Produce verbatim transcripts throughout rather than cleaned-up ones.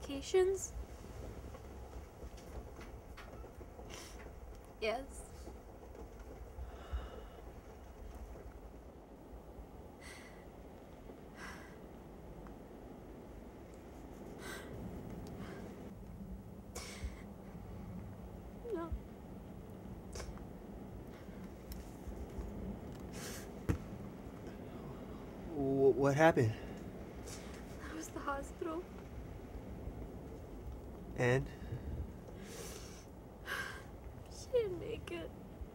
medications? Yes. No. What happened? That was the hospital. And? She didn't make it.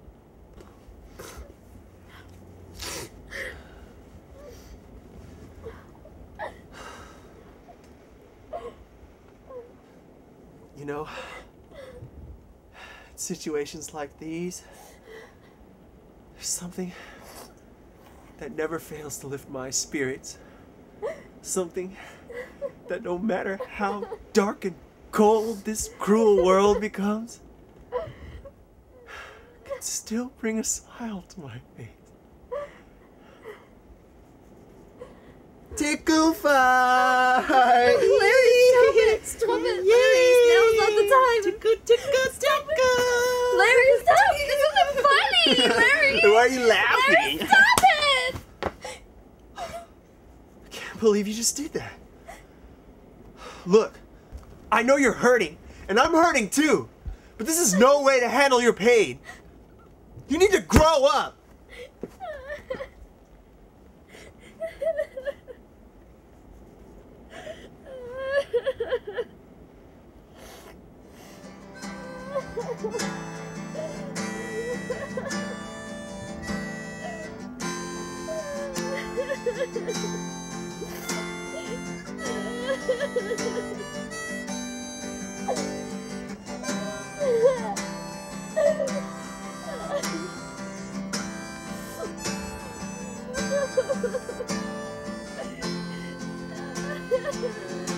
You know, in situations like these, there's something that never fails to lift my spirits. Something that no matter how dark and cold this cruel world becomes, can still bring a smile to my face. Tickle fight! Larry! Stop it! Stop it! Larry, now's not the time! Tickle, tickle, tickle! Larry, stop! This isn't funny! Larry! Why are you laughing? Larry, stop it! I can't believe you just did that. Look, I know you're hurting, and I'm hurting too, but this is no way to handle your pain. You need to grow up. Ha ha ha.